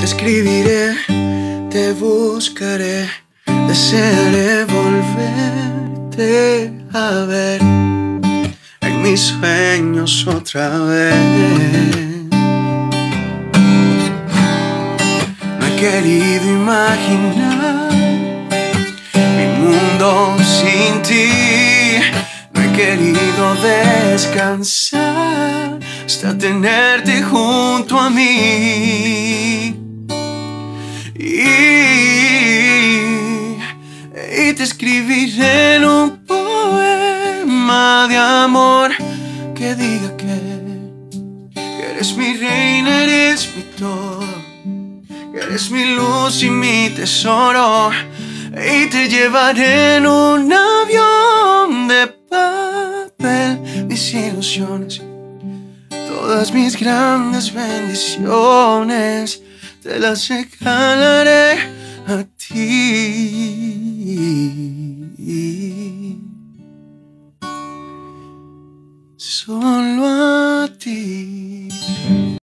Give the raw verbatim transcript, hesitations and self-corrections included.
escribiré, te buscaré, desearé volverte a ver en mis sueños otra vez. No he querido imaginar mi mundo sin ti, no he querido descansar hasta tenerte junto a mí. Y, y te escribiré en un poema de amor que diga que, que eres mi reina, eres mi todo, que eres mi luz y mi tesoro. Y te llevaré en un avión de papel mis ilusiones, todas mis grandes bendiciones, te las regalaré a ti, solo a ti.